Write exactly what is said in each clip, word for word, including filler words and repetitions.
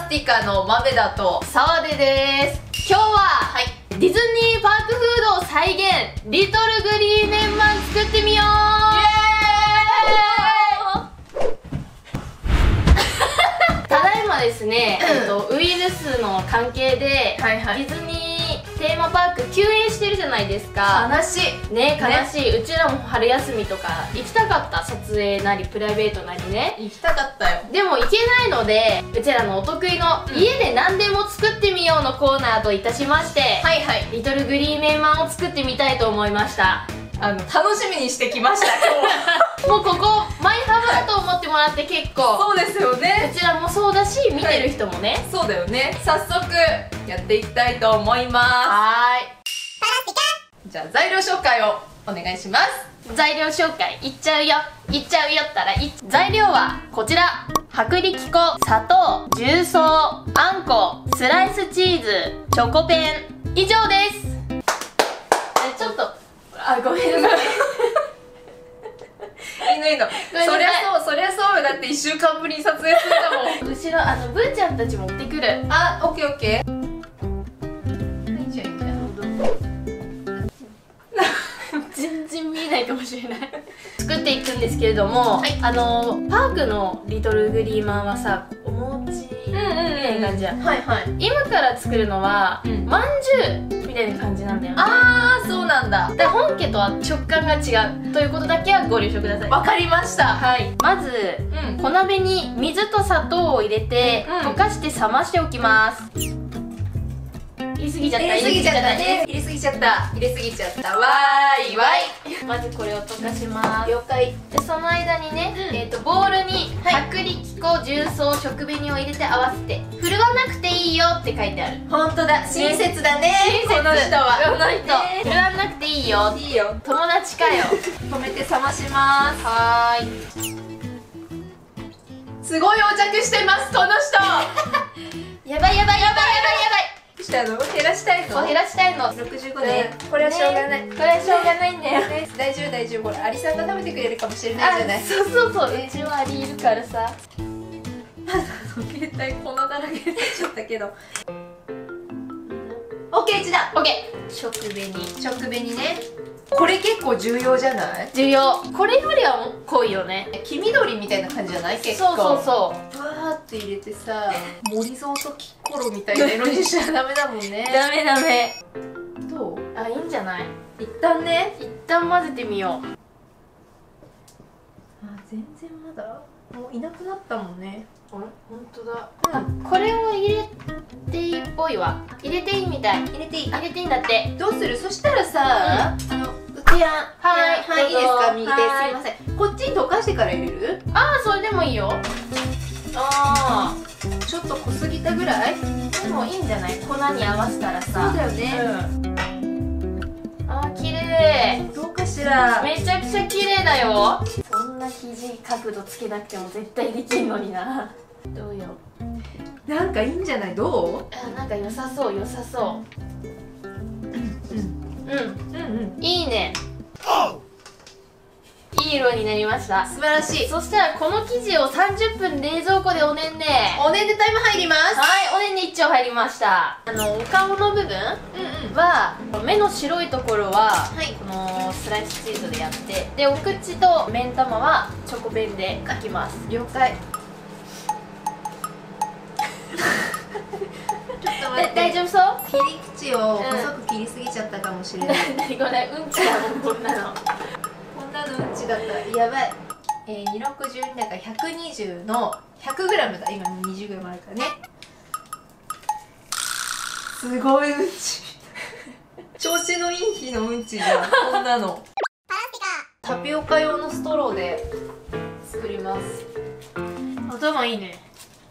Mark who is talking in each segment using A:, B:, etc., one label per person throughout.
A: スティカの豆だと
B: 澤出です。今日は、はい、ディズニーパークフードを再現、リトルグリーメンマン作ってみよう。ただいまですね、えっと、ウイルスの関係で、はいはい、ディズニーテーマパーク休園してるじゃないですか。
A: 悲しい
B: ね、悲しい、ね、うちらも春休みとか行きたかった。撮影なりプライベートなりね、
A: 行きたかったよ。で
B: も行けないので、うちらのお得意の家で何でも作ってみようのコーナーといたしまして、はいはい、リトルグリーメンマンを作ってみたいと思いました。
A: あの楽しみにしてきました今日
B: もうここマイハブだと思ってもらって結構
A: そうですよね。
B: うちらもそうだし、見てる人もね、はい、
A: そうだよね。早速やっていきたいと思います。
B: はーい。
A: じゃあ材料紹介をお願いします。
B: 材料紹介いっちゃうよいっちゃうよったらい材料はこちら。薄力粉、砂糖、重曹、あんこ、スライスチーズ、チョコペン、以上です。えちょっとあ、ごめんなさい
A: いいのいいの、そりゃそうそりゃそうよ。だっていっしゅうかんぶりに撮影するんだもん
B: 後ろあのブーちゃんたち持ってくる。
A: あ、オッケーオッケー。いいじゃんいいじゃん
B: 全然見えないかもしれない作っていくんですけれども、はい、あのパークのリトルグリーマンはさ、お餅みたいな感じやん。はいはい。今から作るのは、うん、まんじゅうみたいな感じなんだよね。
A: あー、そうなんだ。
B: で本家とは食感が違うということだけはご了承ください。
A: わかりました。はい。
B: まず、うん、小鍋に水と砂糖を入れて、うん、溶かして冷ましておきます。入れすぎちゃった、
A: 入れすぎちゃったね。入れすぎちゃった、入れすぎちゃった。わーいわい。
B: まずこれを溶かします。
A: 了解。
B: でその間にね、うん、えっとボウルに薄力粉、重曹、食紅を入れて合わせて、振るわなくていいよって書いてある。
A: 本当だ、親切だね。
B: 親切。この人はこの人、振るわなくていいよ。
A: いいよ、
B: 友達かよ
A: 止めて冷まします。
B: はーい。
A: すごい横着してますこの人
B: やばいやばいやばいやばいやばい。
A: したの減らしたいの。
B: 減らしたいの。
A: ろくじゅうごね。これはしょうがない。
B: これはしょうがないんだよ。
A: 大丈夫大丈夫。これアリさんが食べてくれるかもしれないじゃない。
B: そうそうそう。うちはアリいるからさ。
A: 携帯粉だらけになっちゃったけど。オッケー、一だ。
B: オッケー。食紅。
A: 食紅ね。これ結構重要じゃない？
B: 重要。これよりは濃いよね。
A: 黄緑みたいな感じじゃない？結構。
B: そうそうそう。
A: ブワーって入れてさ、森蔵とキッコロみたいな色にしちゃダメだもんね。
B: ダメダメ。
A: どう？
B: あ、いいんじゃない？
A: 一旦ね、
B: 一旦混ぜてみよう。
A: あ、全然まだもういなくなったもんね。
B: あれ、本当だ。あ、これを入れていいっぽいわ。入れていいみたい。
A: 入れていい。
B: 入れていいんだって。
A: どうする？そしたらさ、
B: うん、
A: あの
B: うちやん。
A: はいはい、いいですか？右手、すいません。こっちに溶かしてから入れる？
B: ああ、それでもいいよ。ああ、
A: ちょっと濃すぎたぐらい？
B: でもいいんじゃない？粉に合わせたらさ。
A: そうだよね。
B: うん、あー、綺麗。
A: どうかしら。
B: めちゃくちゃ綺麗だよ。そんな肘角度つけなくても絶対できんのにな。どうよ。
A: なんかいいんじゃない？どう？
B: あ、なんか良さそう良さそう。うんうんうんうん、いいね。いい色になりました。
A: 素晴らしい。
B: そしたらこの生地をさんじゅっぷん冷蔵庫でおねんね。
A: おねんでタイム入ります。
B: はい、おねんで一丁入りました。あのお顔の部分は、うんうん、目の白いところは、はい、このスライスチーズでやって、でお口と目ん玉はチョコペンで描きます。
A: 了解。ちょっと待って、
B: 大丈夫そう？
A: 切り口を細く切りすぎちゃったかもしれない。
B: 何これ、うんちだもん、こんなの。
A: こんなのうんちだった。やばい。えー、にひゃくろくじゅうにだからひゃくにじゅうの ひゃくグラム だ。今 にじゅうグラム あるからね。すごいうんち調子のいい日のうんちじゃんこんなの。タピオカ用のストローで作ります。
B: 頭いいね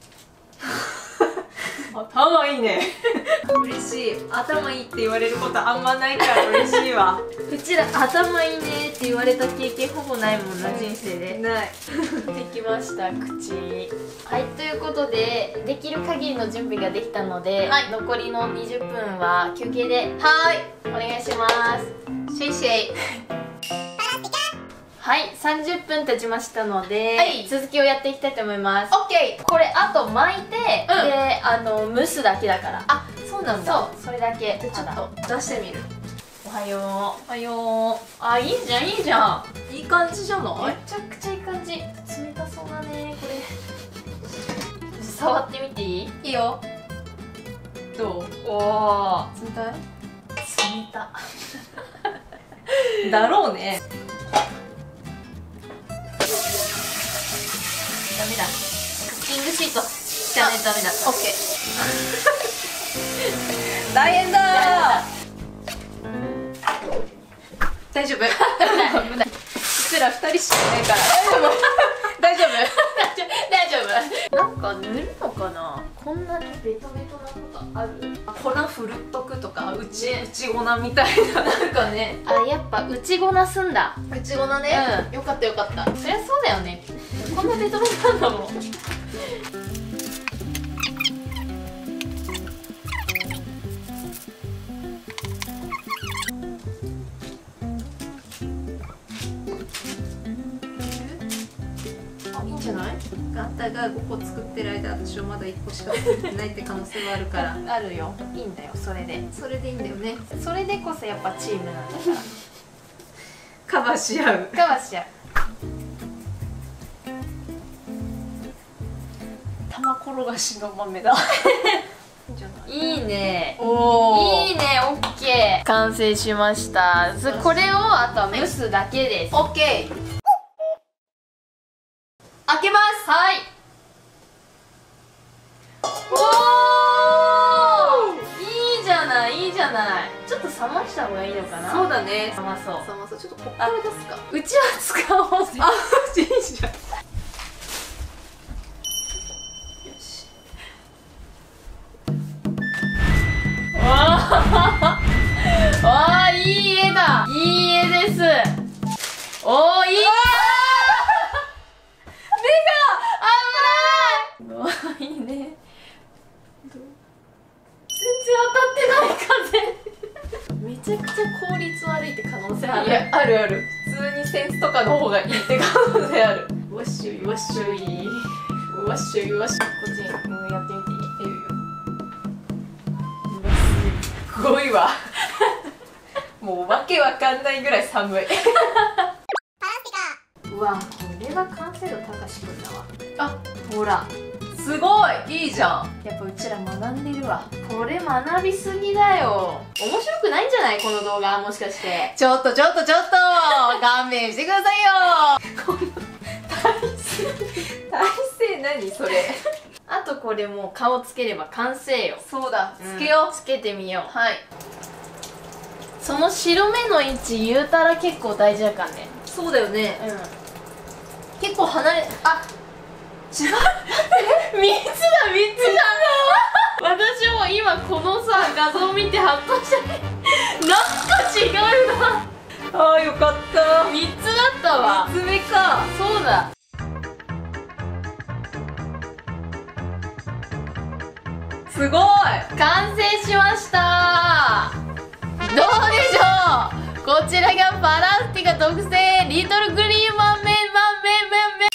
A: 頭いいね嬉しい。頭いいって言われることあんまないから嬉しいわ
B: うちら頭いいねって言われた経験ほぼないもんな、人生で。
A: ない
B: できました、口。はい、ということでできる限りの準備ができたので、はい、残りのにじゅっぷんは休憩で、
A: はい、
B: お願いします。
A: シェイシェイ
B: はい、さんじゅっぷん経ちましたので、
A: はい、
B: 続きをやっていきたいと思います。
A: オッケー。
B: これあと巻いて、
A: うん、
B: であの蒸すだけだから。
A: あ、そうなんだ。
B: そう、それだけ。
A: じゃあちょっと出してみる。
B: おはよう。
A: おはよう。
B: あ、いいじゃんいいじゃん。
A: いい感じじゃない？
B: めちゃくちゃいい感じ。冷たそうだねこれ。触ってみていい？
A: いいよ。どう？
B: おお、
A: 冷たい？
B: 冷た。
A: だろうね。
B: ダメだ。クッキングシートじゃねダメだった。
A: オッケー。大変だー。大丈夫？うちら二人しかいないから。大丈夫？
B: 大丈夫？なんか塗るのかな？こんなにベトベトなことある？
A: 粉ふるっとくとか、うちうち粉みたいな。なんかね。
B: あ、やっぱ内粉すんだ。
A: 内粉ね。
B: うん、
A: よかったよかった。
B: そりゃそうだよね。こんなベトベトなんだもん。
A: じゃない？あんたがごこ作ってる間、私はまだいっこしか作ってないって可能性はあるから
B: あるよ。いいんだよそれで。
A: それでいいんだよね。
B: それでこそやっぱチームなんだから
A: カバーし合う。
B: カバーしちゃう。
A: 玉転がしの豆だ。
B: いいね。
A: お
B: いいね。オッケー。完成しました。これをあとは蒸すだけです。
A: オッケー。開けます。
B: はい。おー、いいじゃないいいじゃない。ちょっと冷ました方がいいのかな。
A: そうだね。
B: 冷まそう。
A: 冷まそう。ちょっとこっから出すか。
B: うちは使おうぜ。
A: あ、いいじゃん。よし。
B: わあ、いい絵だ。いい絵です。おー、いい。いいね。全然当たってない風。めちゃくちゃ効率悪いって可能性ある。
A: いや、あるある。普通にセンスとかの方がいいって可能性ある。わっしょいわっしょい。わっしょいわっしょい。
B: こっちに、うん、やってみていい？
A: いいよ。すごいわ。もうわけわかんないぐらい寒い。
B: うわ、これは完成度高しくんだわ。
A: あ、ほら。すごいいいじゃん。
B: やっぱうちら学んでるわ。これ学びすぎだよ。面白くないんじゃない？この動画もしかして。
A: ちょっとちょっとちょっと勘弁してくださいよ。この体勢体勢何それ。
B: あとこれもう顔つければ完成よ。
A: そうだ、
B: うん、
A: つけよう。
B: つけてみよう。
A: はい。
B: その白目の位置言うたら結構大事だからね。
A: そうだよね。
B: うん。
A: 結構離れ、あ、違う。
B: みっつだみっつだ。私も今このさ画像見てハッとしたね。なんか違うな。
A: あーよかった。
B: みっつだったわ。
A: みっつめか。
B: そうだ。
A: すごい。
B: 完成しました。どうでしょう。こちらがパラスティカ特製リトルグリーンマンメンマンメンメンメン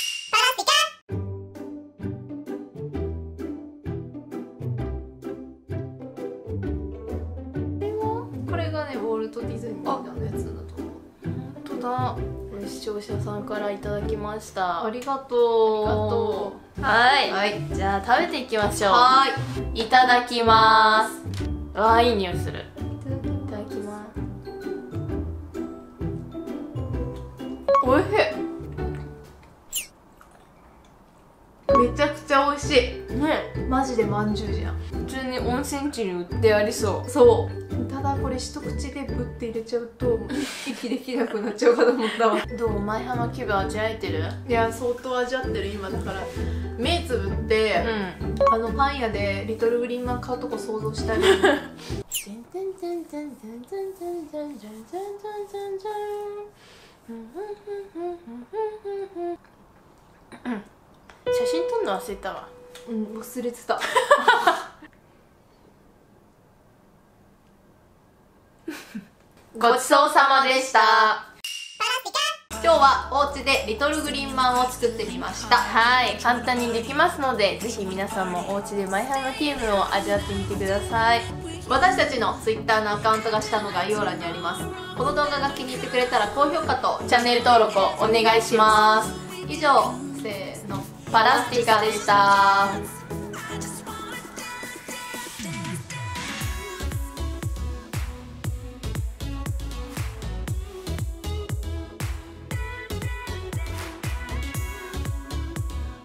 A: これがね、ウォルト・ディズニーのやつだと思う。
B: 本当だ。これ視聴者さんからいただきました。
A: ありがとう。
B: ありがとう。はい、
A: はい、
B: じゃあ食べていきましょう。
A: はい、
B: いただきます。あー、いい匂いする。いただきます。
A: おいしい。めちゃくちゃ美味しい
B: ね。
A: マジでまんじゅうじゃん。
B: 普通に温泉地に売ってありそう。
A: そう。ただこれ一口でブッて入れちゃうと息できなくなっちゃうかと思ったわ。
B: どう？舞浜気分味わえてる？
A: いや、相当味わってる。今だから目つぶって、
B: うん、
A: あのパン屋でリトルグリーンマン買うとこ想像したり。
B: 写真撮るの忘れたわ。
A: うん、忘れてた。
B: ごちそうさまでした。
A: 今日はお家でリトルグリーンマンを作ってみました。
B: はい、簡単にできますので、ぜひ皆さんもお家でマイハーム気分を味わってみてください。
A: 私たちの ツイッター のアカウントが下の概要欄にあります。この動画が気に入ってくれたら高評価と
B: チャンネル登録をお願いします。
A: 以上、せーの、パラスティカでした。